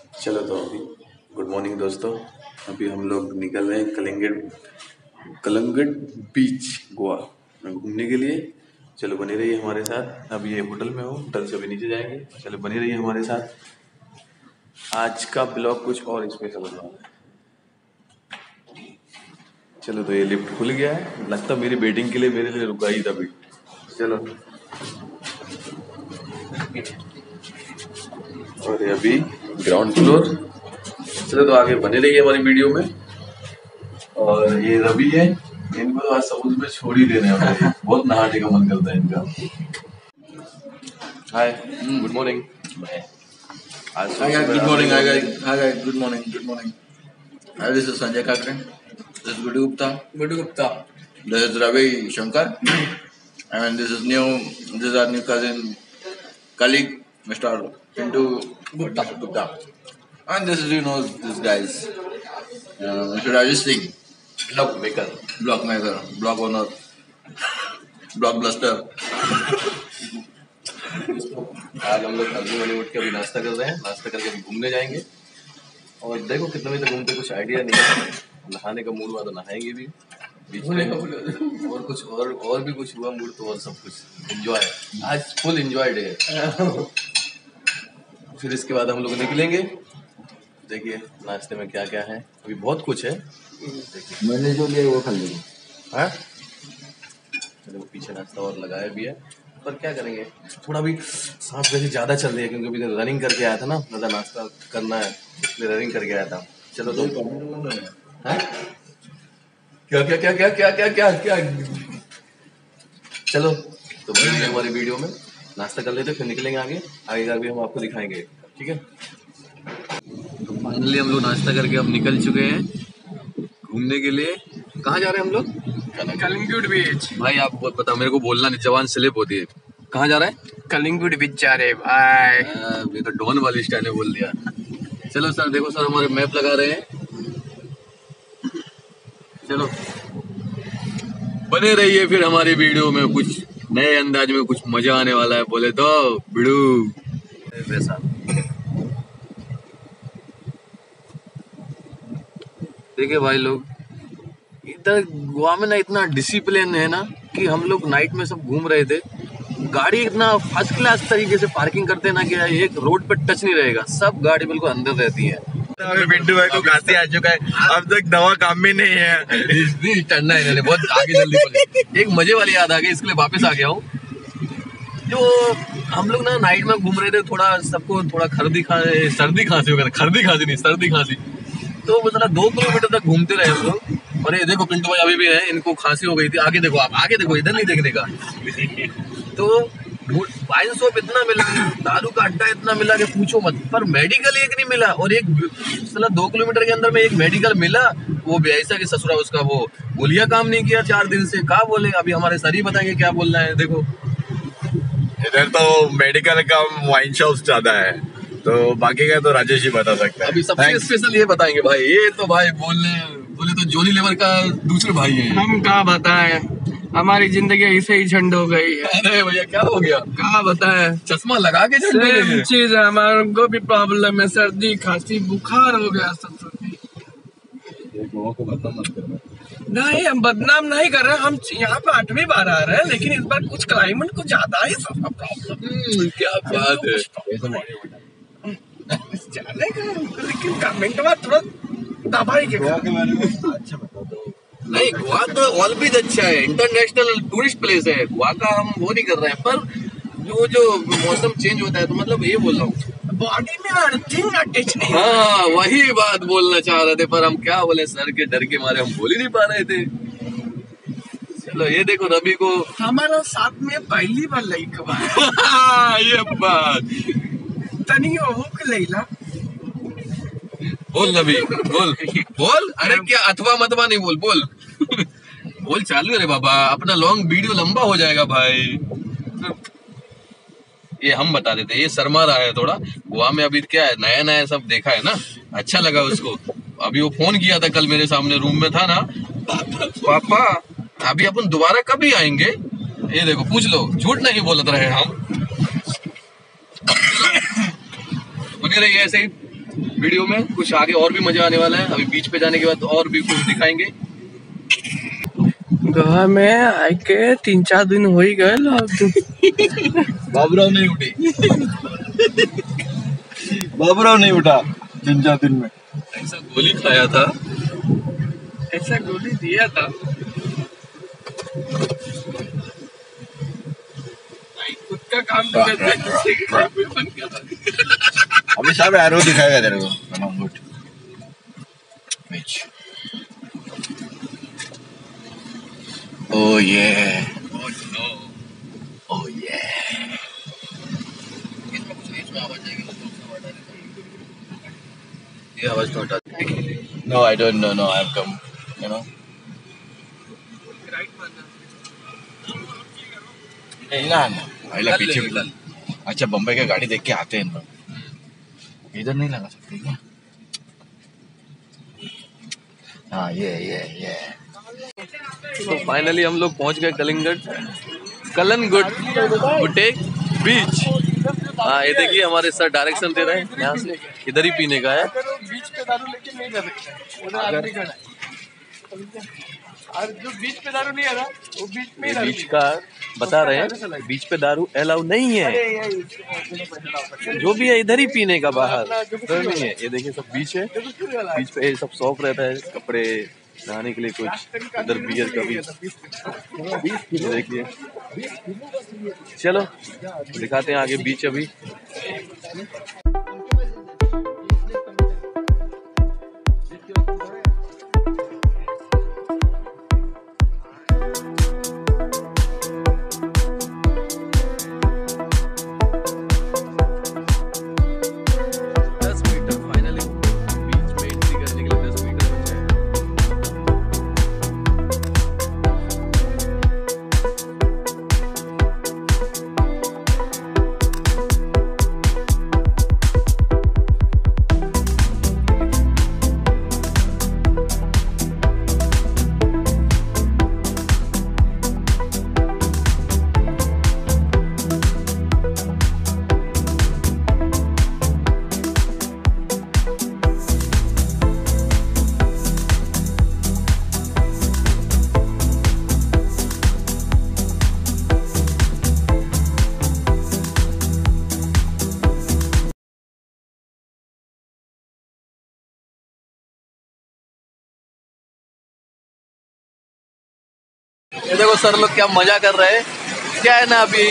चलो तो अभी गुड मॉर्निंग दोस्तों। अभी हम लोग निकल रहे हैं कलंगट बीच गोवा में घूमने के लिए। चलो बने रहिए हमारे साथ। अभी ये होटल में हो, होटल से अभी नीचे जाएंगे। चलो बने रहिए हमारे साथ। आज का ब्लॉग कुछ और स्पेशल होने वाला है। चलो तो ये लिफ्ट खुल गया है, लगता मेरी वेटिंग के लिए मेरे लिए रुका ही तभी। चलो और ये अभी ग्राउंड फ्लोर। चलो तो आगे बने रहिए हमारी वीडियो में। और ये रवि है, इनको तो आज समुद्र में छोड़ ही देने वाले। बहुत नहाने का मन करता है इनका। Hi, good morning. आज good morning. Hi good morning. Hi, this is Sanjay Kakre. This is Gudu Gupta. This is Ravi Shankar. And this is our new colleague, Mr. Pintu Gupta. And this is, this guys, Mr. Rajesh Singh, blog maker, blog owner, blockbuster. आज हम लोग early morning उठ के अभी नाश्ता कर रहे हैं। नाश्ता करके अभी घूमने जाएंगे। और देखो कितने बजे तक घूमते, कुछ आइडिया नहीं है। नहाने का मूड हुआ तो नहाएंगे भी बीच में, और कुछ और भी कुछ हुआ मूड तो और सब कुछ एंजॉय। आज फुल एंजॉय डे है। फिर इसके बाद हम लोग निकलेंगे। देखिए नाश्ते में क्या क्या है, अभी बहुत कुछ है। मैंने जो लिया वो खा लेंगे। हाँ चलो पीछे नाश्ता और लगाया भी है, पर क्या करेंगे, थोड़ा भी सांस वैसे ज़्यादा चल रही है क्योंकि अभी रनिंग करके आया था ना, ज़्यादा नाश्ता करना है इसलिए रनिंग करके आया था। चलो तो क्या चलो तो बनेंगे हमारी वीडियो में। नाश्ता कर लेते फिर निकलेंगे आगे का भी हम आपको दिखाएंगे, ठीक है। तो फाइनली हम लोग नाश्ता करके अब निकल चुके हैं घूमने के लिए। कहाँ जा रहे हैं हम लोग? कलिंगुड बीच। भाई आप बताओ, मेरे को बोलना नहीं, जवान स्लिप होती है। कहाँ जा रहा है? कलिंगुड बीच जा रहे भाई। ये तो डॉन वाली स्टाइल ने बोल दिया। चलो सर, देखो सर हमारे मैप लगा रहे हैं। चलो बने रहिए फिर हमारी वीडियो में, कुछ नए अंदाज में कुछ मजा आने वाला है। बोले तो बिड़ू वैसा। देखिए भाई लोग, इधर गोवा में ना इतना डिसिप्लिन है ना कि हम लोग नाइट में सब घूम रहे थे, गाड़ी इतना फर्स्ट क्लास तरीके से पार्किंग करते हैं ना कि एक रोड पे टच नहीं रहेगा, सब गाड़ी बिल्कुल अंदर रहती है। पिंटू भाई को खांसी आ चुका है, अब तक दवा काम में नहीं है। टन्ना है इन्होंने, बहुत आगे जल्दी बोले। एक मजे वाली याद आ गई, इसके लिए वापस आ गया हूँ। जो हम लोग ना नाइट में घूम रहे थे, थोड़ा सबको थोड़ा सर्दी खांसी, तो मतलब 2 किलोमीटर तक घूमते रहे हम लोग। और ये देखो पिंटू भाई अभी भी है, इनको खांसी हो गई थी। आगे देखो, आप आगे देखो, इधर नहीं देखने का। तो वाइन शॉप इतना मिला, दारू का अड्डा इतना मिला कि पूछो मत, पर मेडिकल एक नहीं मिला। और एक 2 किलोमीटर के अंदर में एक मेडिकल मिला, वो भी ऐसा कि ससुरा उसका वो गोलियां काम नहीं किया 4 दिन से। क्या बोले, अभी हमारे सर ही बताएंगे क्या बोलना है। देखो इधर तो मेडिकल का वाइन शॉप ज्यादा है, तो बाकी का तो राजेश ही बता सकता है। अभी सबसे स्पेशल ये बताएंगे भाई। ये तो भाई बोले तो जॉनी लीवर का दूसरे भाई है। हम कहाँ बताएं, हमारी जिंदगी ऐसे ही झंड हो गई है। अरे भैया क्या हो गया, कहाँ बताएं, चश्मा लगा के झंड हो गए। चीज है, हमारे को भी प्रॉब्लम है, सर्दी खांसी बुखार हो गया सब। नहीं, हम बदनाम नहीं कर रहे, हम यहाँ पे 8वीं बार आ रहे हैं, लेकिन इस बार कुछ क्लाइमेट कुछ ज्यादा ही प्रॉब्लम। क्या बात है, लेकिन कमेंट में थोड़ा दबाई के अच्छा बता दो। नहीं गोवा तो ऑलवेज अच्छा है, इंटरनेशनल टूरिस्ट प्लेस है गोवा का, हम वो नहीं कर रहे हैं। पर जो मौसम चेंज होता है, तो मतलब ये बोल रहा हूँ, बॉडी में अर्थिंग अटैच नहीं। हाँ वही बात बोलना चाह रहे थे, पर हम क्या बोले, सर के डर के मारे हम बोल ही नहीं पा रहे थे। चलो ये देखो रवि को, हमारा साथ में पहली बार लड़का ये बात तनी हो के लैला। बोल रवि, बोल। अरे क्या अथवा मतवा नहीं, बोल बोल चालू है रे बाबा, अपना लॉन्ग वीडियो लंबा हो जाएगा भाई। ये हम बता देते, ये शर्मा रहा है थोड़ा। गोवा में अभी क्या है, नया सब देखा है ना, अच्छा लगा उसको। अभी वो फोन किया था कल मेरे सामने, रूम में था ना, पापा अभी अपन दोबारा कभी आएंगे। ये देखो पूछ लो, झूठ नहीं बोलते रहे हम। बने रहिए ऐसे ही, वीडियो में कुछ आगे और भी मजा आने वाला है। अभी बीच पे जाने के बाद और भी कुछ दिखाएंगे। गोवा में आके 3-4 दिन हो ही गए। बाबूराव नहीं उठे। बाबूराव नहीं उठा 3-4 दिन में। ऐसा गोली खाया था, ऐसा गोली दिया था। खुद का काम तो करते किसी के काम में बन गया था। अभी सब एरो दिखाएगा तेरे को। गुड बीच। ओह ये, ओह ये। ये आवाज तो हटा। No, I don't know. No, I've come. You know. ना ना। पहले पीछे भी। अच्छा बम्बई का गाड़ी देख के आते हैं लोग। इधर नहीं लगा सकते क्या? हाँ ये। तो फाइनली हम लोग पहुंच गए कलंगुट बीच। हाँ ये देखिए हमारे सर डायरेक्शन दे रहे हैं, यहाँ से इधर ही पीने का है। बीच पे दारू लेके नहीं जा सकते, आदमी खड़ा है। और जो बीच पे दारू नहीं आ रहा वो बीच में ये बीच का बता रहे हैं, बीच पे दारू अलाउ नहीं है। जो भी है इधर ही पीने का, बाहर तो नहीं है। ये देखिए सब बीच है, बीच पे सब शॉप रहता है, कपड़े नहाने के लिए कुछ, इधर बियर का भी। ये देखिए, चलो दिखाते हैं आगे बीच। अभी ये देखो सर लोग क्या मजा कर रहे हैं। क्या है ना, अभी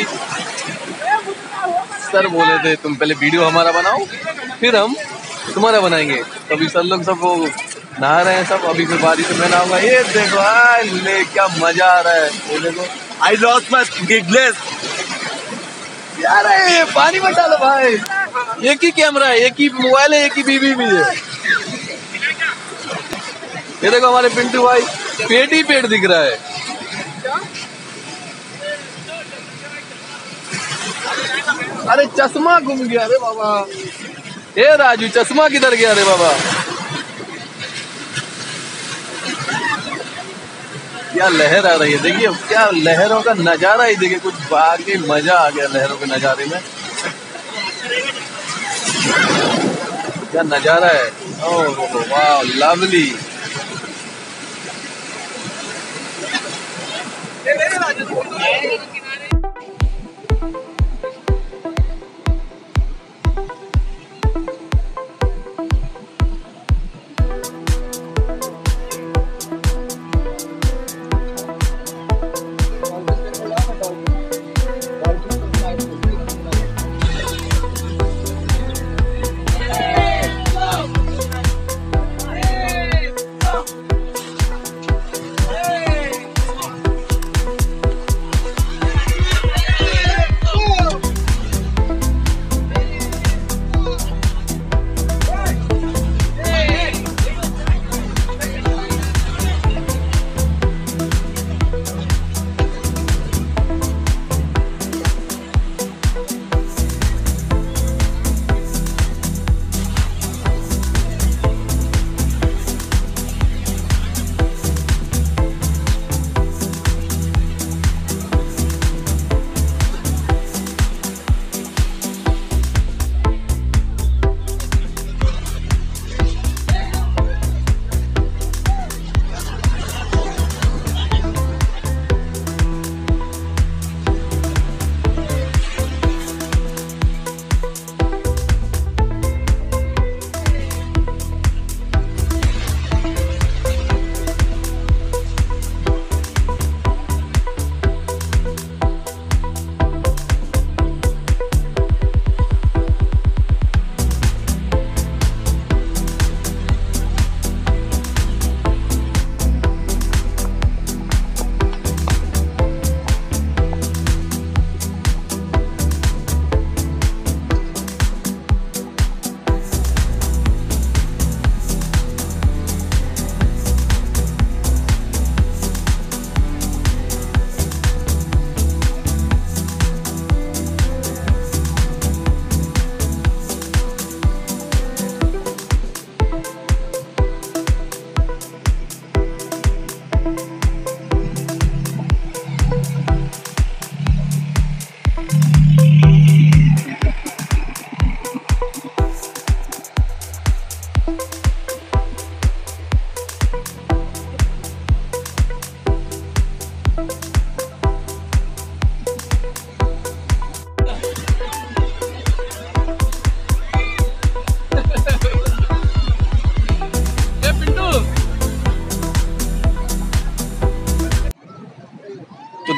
सर बोले थे तुम पहले वीडियो हमारा बनाओ फिर हम तुम्हारा बनाएंगे। तो अभी सर लोग सब वो नहा रहे हैं सब, अभी फिर बारिश में नहाऊंगा। ये देखो ले क्या मजा आ रहा है। ये देखो I lost my gigless. यार ये पानी मत डालो भाई। एक ही कैमरा है, एक ही मोबाइल है, एक ही बीबी भी है। ये देखो हमारे पिंटू भाई पेट ही पेट दिख रहा है। अरे चश्मा घूम गया रे बाबा। ए राजू चश्मा किधर गया रे बाबा। क्या लहर आ रही है, देखिए क्या लहरों का नजारा ही देखिए, कुछ बाकी मजा आ गया लहरों के नजारे में। क्या नजारा है। ओह वाह लवली।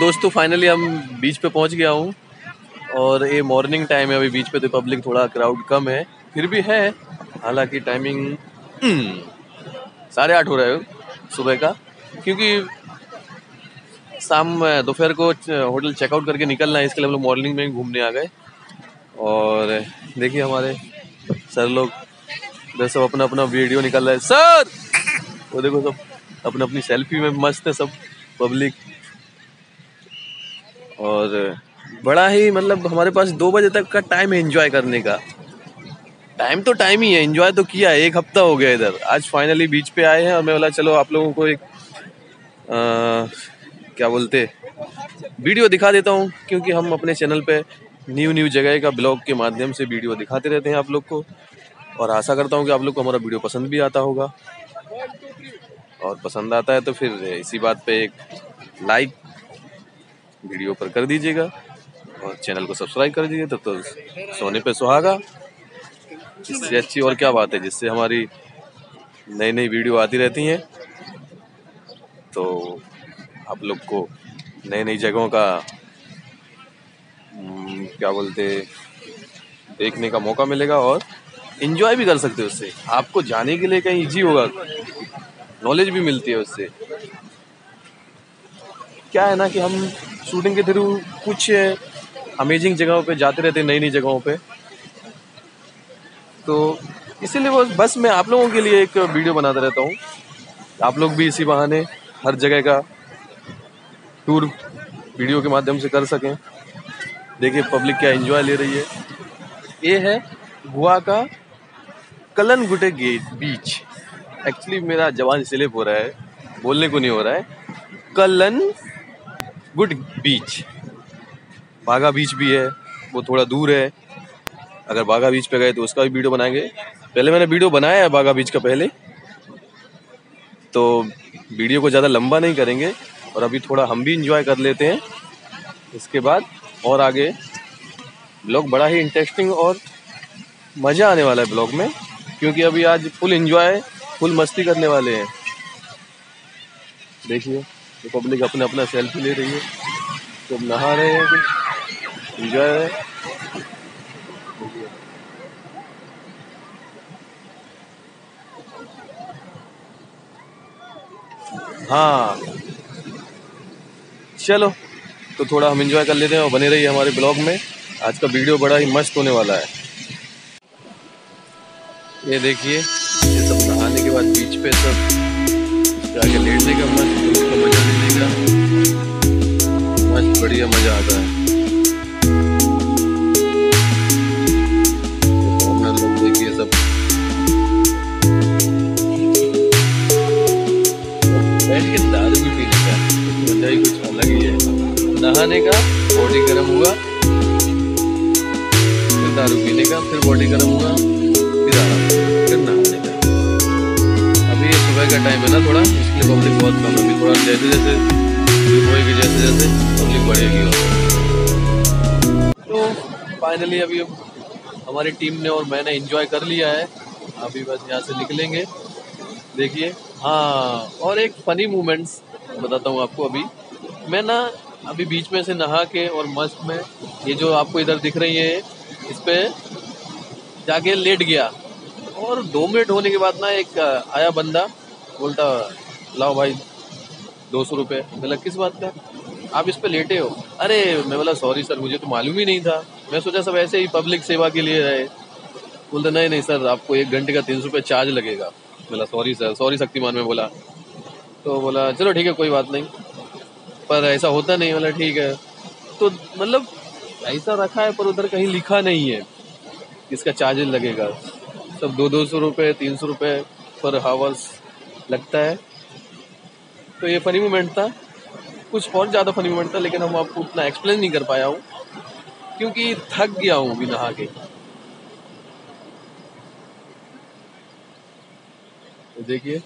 दोस्तों फाइनली हम बीच पे पहुंच गया हूँ और ये मॉर्निंग टाइम है अभी बीच पे, तो पब्लिक थोड़ा क्राउड कम है, फिर भी है। हालांकि टाइमिंग 8:30 हो रहा है सुबह का, क्योंकि शाम दोपहर को होटल चेकआउट करके निकलना है, इसके लिए हम लोग मॉर्निंग में ही घूमने आ गए। और देखिए हमारे सर लोग इधर सब अपना अपना वीडियो निकाल रहे हैं। सर वो देखो सब अपनी अपनी सेल्फी में मस्त है सब पब्लिक। और बड़ा ही मतलब हमारे पास 2 बजे तक का टाइम है एंजॉय करने का। टाइम तो टाइम ही है, एंजॉय तो किया है, 1 हफ्ता हो गया इधर। आज फाइनली बीच पे आए हैं और मैं बोला चलो आप लोगों को एक क्या बोलते वीडियो दिखा देता हूँ, क्योंकि हम अपने चैनल पे न्यू जगह का ब्लॉग के माध्यम से वीडियो दिखाते रहते हैं आप लोग को। और आशा करता हूँ कि आप लोग को हमारा वीडियो पसंद भी आता होगा, और पसंद आता है तो फिर इसी बात पे एक लाइक वीडियो पर कर दीजिएगा और चैनल को सब्सक्राइब कर दीजिए। तो सोने पे सुहागा, इससे अच्छी और क्या बात है, जिससे हमारी नई नई वीडियो आती रहती हैं तो आप लोग को नई नई जगहों का क्या बोलते देखने का मौका मिलेगा और एंजॉय भी कर सकते हो। उससे आपको जाने के लिए कहीं इजी होगा, नॉलेज भी मिलती है उससे। क्या है ना कि हम शूटिंग के थ्रू कुछ अमेजिंग जगहों पे जाते रहते हैं, नई नई जगहों पे, तो इसीलिए वो बस मैं आप लोगों के लिए एक वीडियो बनाता रहता हूँ। आप लोग भी इसी बहाने हर जगह का टूर वीडियो के माध्यम से कर सकें। देखिए पब्लिक क्या एंजॉय ले रही है। ये है गोवा का कलनगुटे बीच। एक्चुअली मेरा जवान स्लिप हो रहा है, बोलने को नहीं हो रहा है। कलनगुट बीच, बागा बीच भी है, वो थोड़ा दूर है। अगर बागा बीच पे गए तो उसका भी वीडियो बनाएंगे। पहले मैंने वीडियो बनाया है बागा बीच का पहले, तो वीडियो को ज़्यादा लंबा नहीं करेंगे और अभी थोड़ा हम भी इंजॉय कर लेते हैं। इसके बाद और आगे ब्लॉग बड़ा ही इंटरेस्टिंग और मज़ा आने वाला है ब्लॉग में, क्योंकि अभी आज फुल इंजॉय फुल मस्ती करने वाले हैं। देखिए तो पब्लिक अपना अपना सेल्फी ले रही है, सब नहा रहे हैं, कुछ इंजॉय है। हाँ चलो तो थोड़ा हम इंजॉय कर लेते हैं और बने रहिए हमारे ब्लॉग में। आज का वीडियो बड़ा ही मस्त होने वाला है। ये देखिए ये सब नहाने के बाद बीच पे सब जाके लेटने का मजा लेने का मस्त बढ़िया मजा आता है। लोग देखिए सब बैठ के दारू भी पीने का मजा ही कुछ अलग ही है। नहाने का बॉडी गर्म हुआ, फिर दारू पीने का, फिर बॉडी गर्म हुआ, फिर आराम, फिर नहाने का। अभी ये सुबह का टाइम है ना थोड़ा, इसलिए पब्लिक बहुत कम है। अभी थोड़ा जैसे जैसे होएगी, जैसे जैसे पब्लिक बढ़ेगी। तो फाइनली अभी हमारी टीम ने और मैंने एंजॉय कर लिया है। अभी बस यहाँ से निकलेंगे। देखिए हाँ, और एक फनी मोमेंट्स बताता हूँ आपको। अभी मैं ना अभी बीच में से नहा के और मस्त में ये जो आपको इधर दिख रही है इस पे जाके लेट गया, और 2 मिनट होने के बाद ना एक आया बंदा, बोलता लाओ भाई 200 रुपये। बोला किस बात का, आप इस पे लेटे हो? अरे मैं बोला सॉरी सर, मुझे तो मालूम ही नहीं था, मैं सोचा सब ऐसे ही पब्लिक सेवा के लिए है। बोलते नहीं नहीं सर, आपको 1 घंटे का 300 रुपये चार्ज लगेगा। बोला सॉरी सर, सॉरी शक्तिमान में बोला। तो बोला चलो ठीक है कोई बात नहीं, पर ऐसा होता नहीं। बोला ठीक है। तो मतलब ऐसा रखा है पर उधर कहीं लिखा नहीं है इसका चार्जेस लगेगा। सब 200 रुपये 300 रुपये पर हावर्स लगता है। तो ये फनी मोमेंट था, कुछ और ज़्यादा फनी मोमेंट था, लेकिन हम आपको उतना एक्सप्लेन नहीं कर पाया हूँ क्योंकि थक गया हूँ अभी नहा के। तो देखिए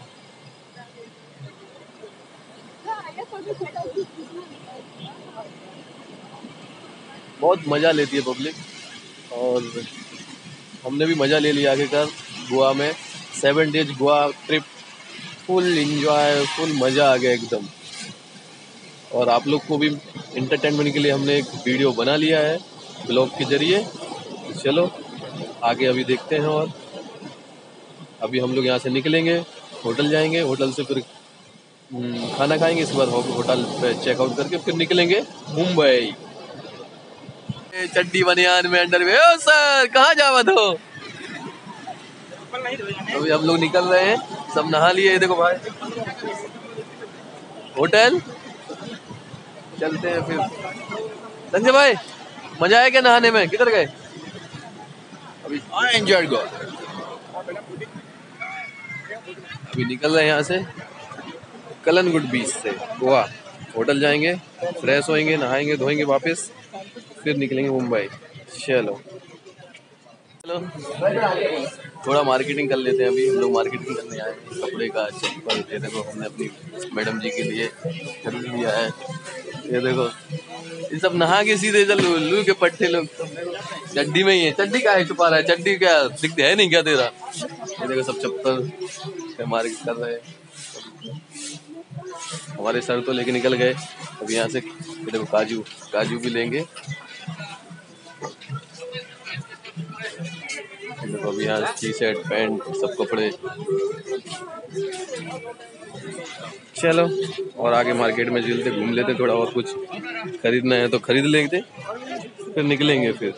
बहुत मज़ा लेती है पब्लिक, और हमने भी मज़ा ले लिया आखिरकार गोवा में। 7 days Goa trip, full enjoy, full मज़ा आ गया एकदम। और आप लोग को भी इंटरटेनमेंट के लिए हमने एक वीडियो बना लिया है ब्लॉग के जरिए। चलो आगे अभी देखते हैं। और अभी हम लोग यहाँ से निकलेंगे, होटल जाएंगे, होटल से फिर खाना खाएंगे, इसके बाद होटल पे चेकआउट करके फिर निकलेंगे मुंबई। चड्डी बनियान में अंडर में। ओ सर कहाँ जावत हो? अभी हम लोग निकल रहे हैं, सब नहा लिए। देखो भाई होटल चलते हैं फिर। संजय भाई मजा आया क्या नहाने में? किधर गए? अभी I enjoyed Goa. अभी निकल रहे हैं यहाँ से कलनगुड बीच से गोवा। होटल जाएंगे, फ्रेश होएंगे, नहाएंगे, धोएंगे, वापस फिर निकलेंगे मुंबई। चलो थोड़ा मार्केटिंग कर लेते हैं। अभी हम लोग मार्केटिंग करने आए हैं, कपड़े का, चप्पल। ये देखो हमने अपनी मैडम जी के लिए खरीद लिया है। ये देखो ये सब नहा के सीधे चल लू के पट्टे लोग चड्डी में ही है। चड्डी का है छुपा रहा है? चड्डी क्या दिखते है नहीं क्या तेरा? ये देखो सब चप्पल मार्केट कर रहे हैं। हमारे सर तो लेके निकल गए। अभी यहाँ से ये देखो काजू भी लेंगे। देखो अभी यहाँ टी शर्ट पैंट सब कपड़े। चलो और आगे मार्केट में चलते, घूम लेते, थोड़ा और कुछ खरीदना है तो खरीद लेते, फिर निकलेंगे। फिर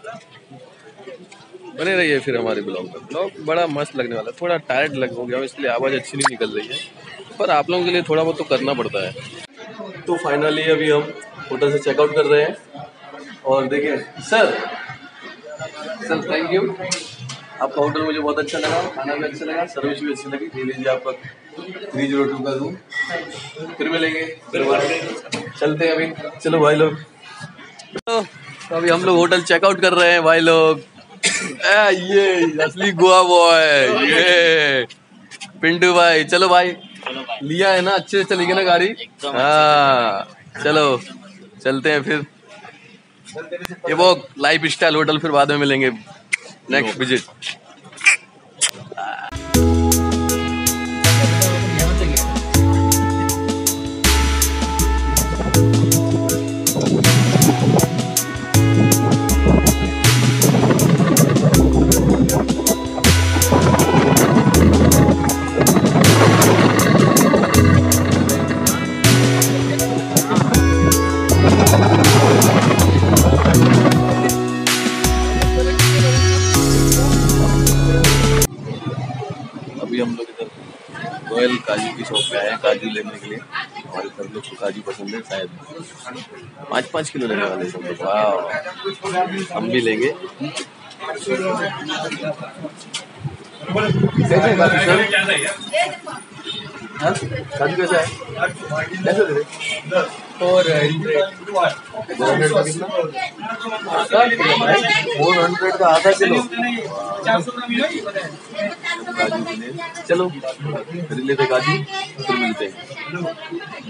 बने रहिए फिर हमारे ब्लॉग में। ब्लॉग बड़ा मस्त लगने वाला है। थोड़ा टायर्ड हो गया इसलिए आवाज़ अच्छी नहीं निकल रही है, पर आप लोगों के लिए थोड़ा बहुत तो करना पड़ता है। तो फाइनली अभी हम होटल से चेकआउट कर रहे हैं। और देखिए सर थैंक यू, आपका होटल मुझे बहुत अच्छा लगा, खाना भी अच्छा लगा, सर्विस भी अच्छी लगी। ले लीजिए आपका 302 का रूम। फिर मिलेंगे, फिर चलते हैं अभी। चलो भाई लोग, तो अभी हम लोग होटल चेकआउट कर रहे हैं भाई लोग। ये असली गोवा बॉय ये पिंटू भाई। चलो भाई लिया है ना, अच्छे से चलेगी ना गाड़ी? हाँ चलो चलते हैं फिर। ये वो लाइफ स्टाइल होटल फिर बाद में मिलेंगे नेक्स्ट विजिट। अभी हम लोग इधर रॉयल काजू की शॉप पे आए हैं काजू लेने के लिए। हमारे घर लोग को काजू पसंद है, शायद 5-5 किलो लेने वाले सब लोग। वाह हम भी लेंगे। कैसे है काजू सर? काजू कैसा है? कैसे दे रहे? 400 का कितना? 400 का आधा किलो। काजू भी ले, चलो खरीद लेते काजू, फिर मिलते हैं।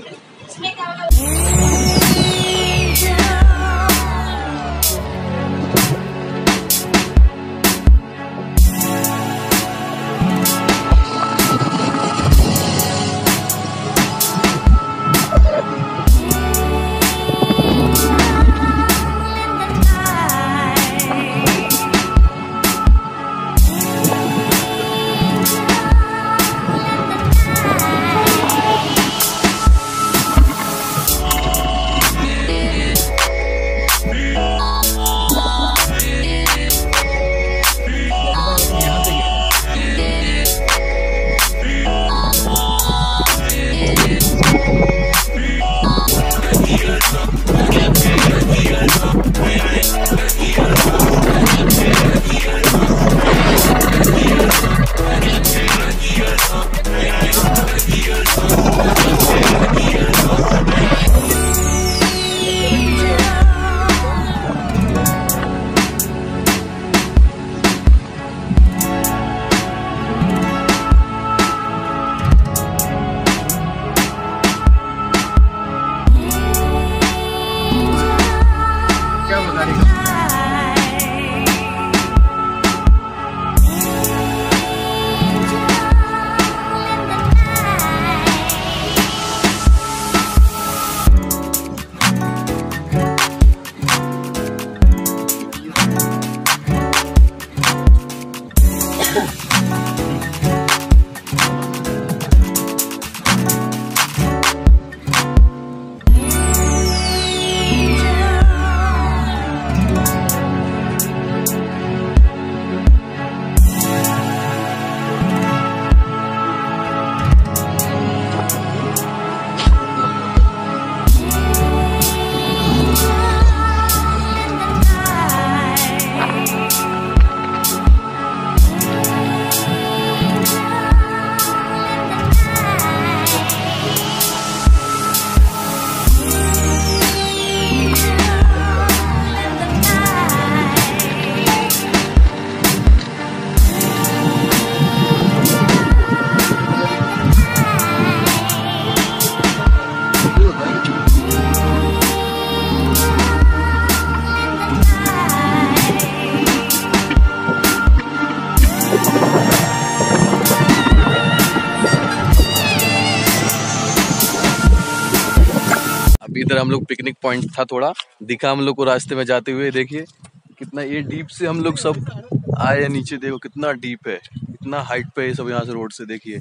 इधर हम लोग पिकनिक पॉइंट था, थोड़ा दिखा हम लोग को रास्ते में जाते हुए। देखिए कितना ये डीप से हम लोग सब आए नीचे, देखो कितना डीप है, कितना हाइट पे है सब यहाँ से रोड से। देखिए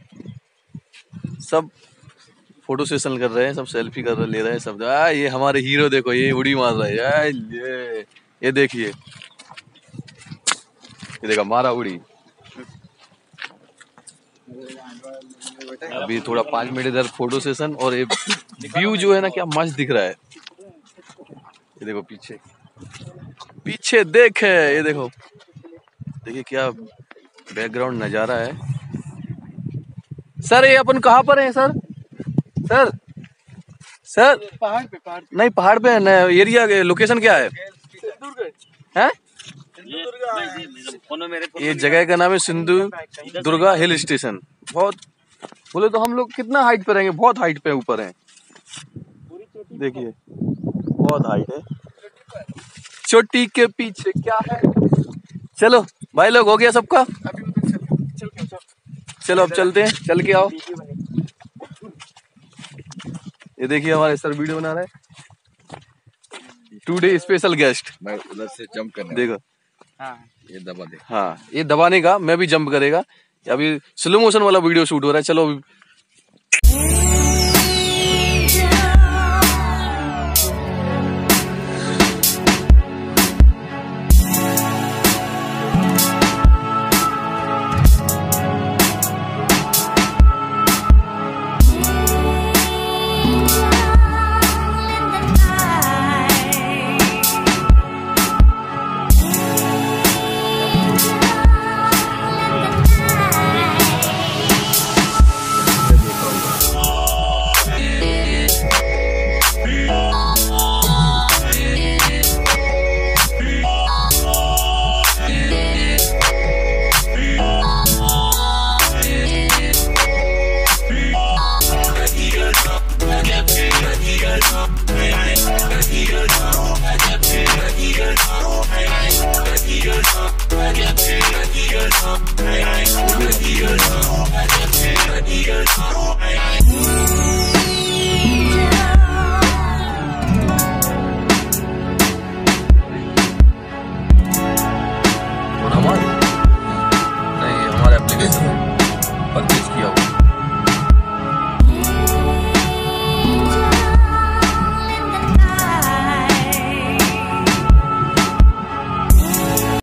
सब फोटो सेशन कर रहे हैं, सब सेल्फी कर रहे, ले रहे हैं सब। ये हमारे हीरो देखो, ये उड़ी मार रहा है। ये देखिए, ये देखा मारा उड़ी। अभी थोड़ा 5 मिनट इधर फोटो सेशन, और ये व्यू जो है ना क्या मस्त दिख रहा है। ये देखो पीछे पीछे देखे, ये देखो, देखिए क्या बैकग्राउंड नजारा है। सर ये अपन कहाँ पर है सर? सर सर पहाड़ पे नहीं, पहाड़ पे है। एरिया लोकेशन क्या है? हैं? ये जगह का नाम है सिंधु दुर्गा हिल स्टेशन। बहुत बोले तो हम लोग कितना हाइट पे रहेंगे, बहुत हाइट पे ऊपर हैं। देखिए बहुत हाइट है। चोटी के पीछे क्या है? चलो भाई लोग, हो गया सबका? चलो अब चलते हैं, चल के आओ। ये देखिए हमारे सर वीडियो बना रहे हैं। Today special guest. मैं उधर से जंप करने देखो, ये दबा दे। हाँ ये दबाने का, मैं भी जंप करेगा। अभी स्लो मोशन वाला वीडियो शूट हो रहा है। चलो अभी